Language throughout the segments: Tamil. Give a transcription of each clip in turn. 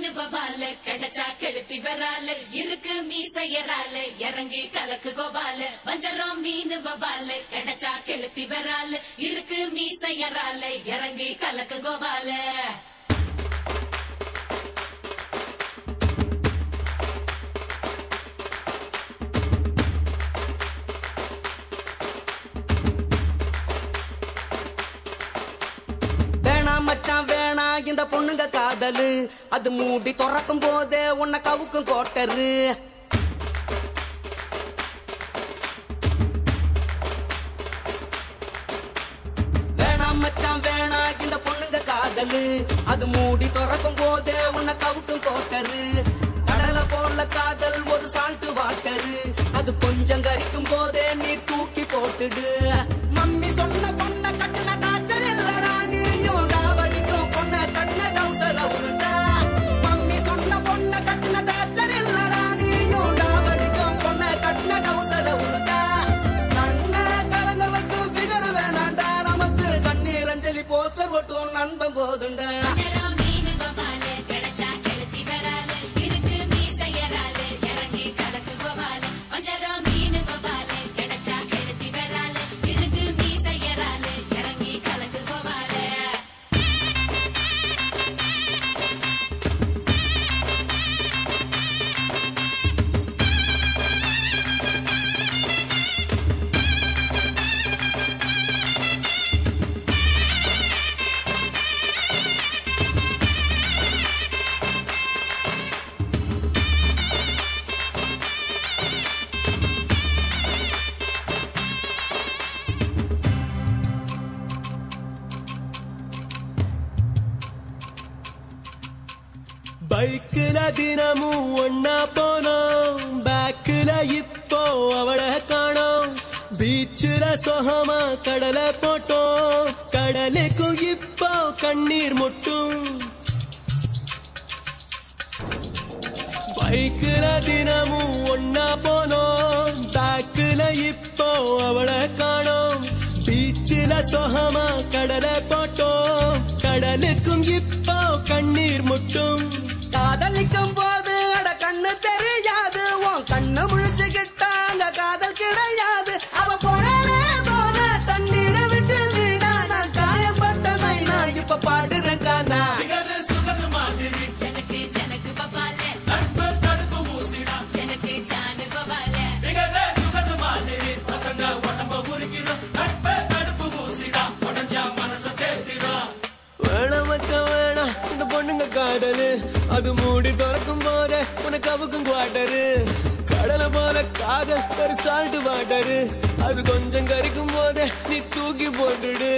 வவால கிடைச்சா கெளுத்தி வரால இருக்கு மீசையரால இறங்கி கலக்கு கோபால வஞ்சரம் மீன் வவால கிடைச்சா கெளுத்தி வரால இருக்கு மீசையரால இறங்கி கலக்கு கோபால மச்சான் வேணா இந்த பொண்ணுங்க காதலு அது மூடி துறக்கும் போதே உன்னை கவுக்கும் கோட்டரு வேணாம் மச்சான் வேணா இந்த பொண்ணுங்க காதலு அது மூடி துறக்கும் போதே உன்னை கவுக்கும் கோட்டரு கடலை போல காதல் ஒரு சால்ட்டு வாட்டரு அது கொஞ்சம் கரிக்கும் போதே நீ தூக்கி போட்டுடு மம்மி சொன்ன பொண்ணை கட்டுன டாச்சர் இல்லடா நீயும் டாவடிக்கும் பொண்ணை கட்டின டவுசர உருண்டா மம்மி சொன்ன பொண்ணை கட்டுன டாச்சர் இல்லடா நீயும் டாவடிக்கும் பொண்ணை கட்டின டவுசர உருண்டா கண்ணை கலங்க வைக்கும் ஃபிகர் வேணாண்டா நமக்கு கண்ணீர் அஞ்சலி போஸ்டர் ஒட்டும் நண்பன் போதுண்டா பைக்குல தினமும் ஒன்னா போனோம் பேக்குல இப்போ அவளை காணோம் பீச்சுல சொகமா கடலை போட்டோம் கடலுக்கும் இப்போ கண்ணீர் முட்டும் பைக்குல தினமும் ஒன்னா போனோம் பேக்குல இப்போ அவளை காணோம் பீச்சுல சொகமா கடலை போட்டோம் கடலுக்கும் இப்போ கண்ணீர் முட்டும் காதலிக்கும் போது அட கண்ணு தெரியாது உன் கண்ணு முழிச்சுக்கிட்டாங்க காதல் கிடையாது அவ போனாலே போன தண்ணீரை விட்டு வீணா நான் காயப்பட்ட மைனா இப்ப பாடுறேன் கானா ஜனக்கு ஜனக்கு பபால நட்பு தடுப்பு ஊசிடா ஜனக்கு ஜானு பபால சுகர் மாதிரி பசங்க உடம்ப முறுக்கிடும் நட்பு தடுப்பு ஊசிடா உடஞ்சா மனச தேத்திடும் வேணா மச்சான் வேணா இந்த பொண்ணுங்க காதலு அது மூடி திறக்கும் போதே உனக்கு அவுக்கும் குவாட்டரு கடலை போல காதல் ஒரு சால்ட்டு வாட்டரு அது கொஞ்சம் கரிக்கும் போதே நீ தூக்கி போட்டுடு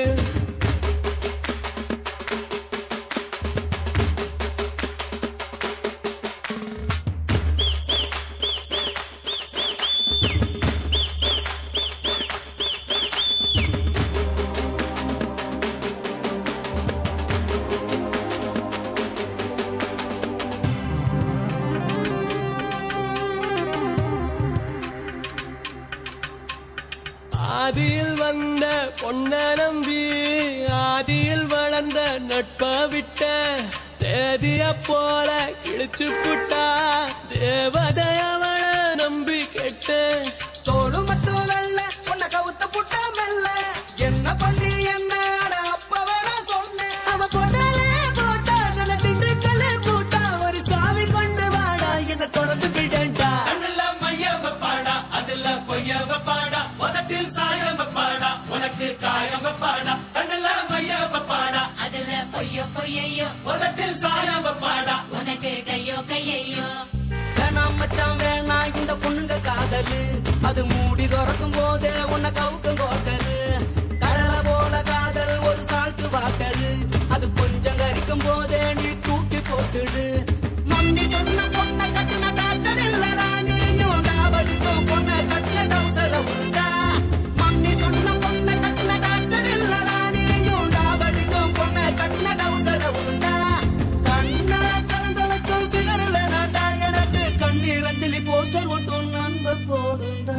ஆதியில் வந்த பொன்ன நம்பி ஆதியில் வளர்ந்த நட்ப விட்ட தேதிய போல கிழிச்சு புட்டா தேவதையவள நம்பி கெட்ட தோடு மட்டும் நல்ல உன்னை கவுத்த புட்டா மெல்ல என்ன பண்ணி என்ன அப்ப வேணா சொன்னேன் அவ பொண்ணாலே போட்டா நல்ல திண்டுக்கல்ல கூட்டா ஒரு சாவி கொண்டு வாடா என்ன தொடர்ந்து விடண்டா கண்ணுல மையவ பாடா அதுல பொய்யவ பாடா உதட்டில் சாயவ பாடா உனக்கு காயவ பாடா கண்ணுல மையவ பாடா அதுல பொய்யோ பொய்யையோ உதட்டில் சாயவ பாடா உனக்கு கையோ கையையோ வேணாம் மச்சான் வேணா இந்த பொண்ணுங்க காதலு அது மூடி திறக்கும் போதே உன்னை கவுக்கும் கோட்டரு கடலை போல காதல் ஒரு சால்ட்டு வாட்டரு அது கொஞ்சம் கரிக்கும் போதே நீ தூக்கி போட்டுடு மம்மி சொன்ன பொண்ணை கட்டுன டாச்சர் இல்லடா நீயும் டாவடிக்கும் பொண்ணை கட்டின டவுசர உருண்டா மம்மி சொன்ன பொண்ணை கட்டுன டாச்சர் இல்லடா நீயும் டாவடிக்கும் பொண்ணை கட்டின டவுசர உருண்டா கண்ணை கலந்த வைக்கும் ஃபிகர் வேணாண்டா எனக்கு கண்ணீர் அஞ்சலி போஸ்டர் ஒட்டும் நண்பர் போடுண்டா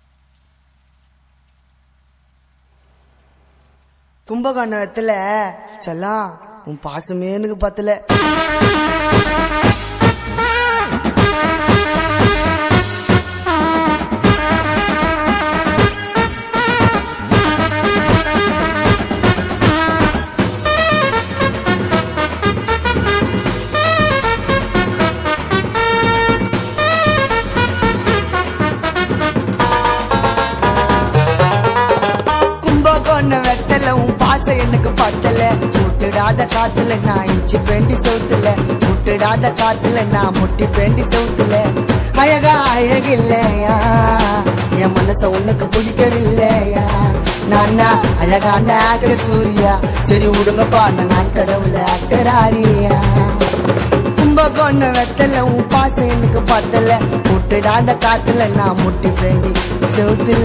கும்பகோணத்துல செல்லம் உன் பாசமே எனக்கு பத்தல. வெட்டல உன் பாச எனக்கு பத்தல. விட்டுடாத காத்துல நான் இஞ்சி பேண்டி சவுத்துல, விட்டுடாத காத்துல நான் முட்டி பேண்டி சவுத்துல. அழகா அழகில்லையா என் மனச உனக்கு பிடிக்கவில்லையா? நான் அழகான ஆக்டர் சூர்யா. சரி விடுங்கப்பா நான் கடவுள ஆக்டர் ஆரியா. கும்பகோண வெத்தல உன் பாச எனக்கு பத்தல. விட்டுடாத காத்துல நான் முட்டி பேண்டி சவுத்துல.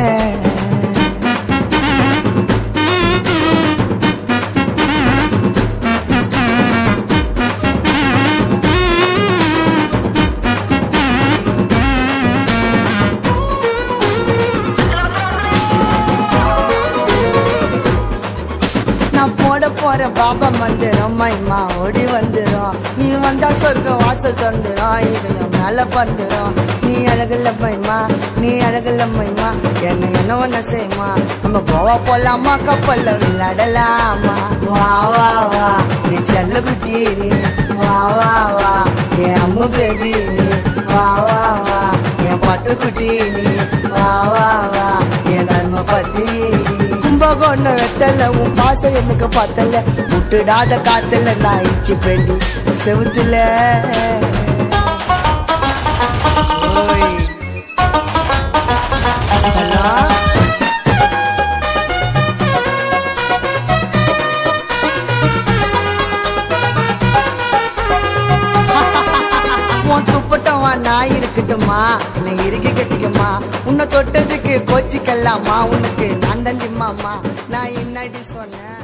போற பாபா மந்திரம் மைமா ஓடி வந்துரும். நீ வந்தா சொர்க்க வாசல் தந்துரும். இதயம் மேல பந்துரும். நீ அழகுல மைமா, நீ அழகுல மைமா. என்ன ஒன்ன செய்யுமா? நம்ம கோவா போலாமா, கப்பல்ல விளையாடலாமா? வா வா வா நீ செல்ல குட்டி நீ, வா வா வா என் அம்மு பேபி நீ, வா வா வா என் பட்டு குட்டி நீ, வா வா வா என் நன்மை பத்தி. கும்பகோண வெத்தல உன் பாசம் எனக்கு பத்தல. விட்டுடாத காத்துல நான் இச்சி பெண்டி செவுத்துல. துப்பட்டவா நான் இருக்கட்டுமா, என்னை இறுக்கி கட்டிக்குமா? உன்னை தொட்டதுக்கு கோச்சிக்கலாமா? உனக்கு நான் தண்டிமாமா. நான் என்னடி சொன்னேன்?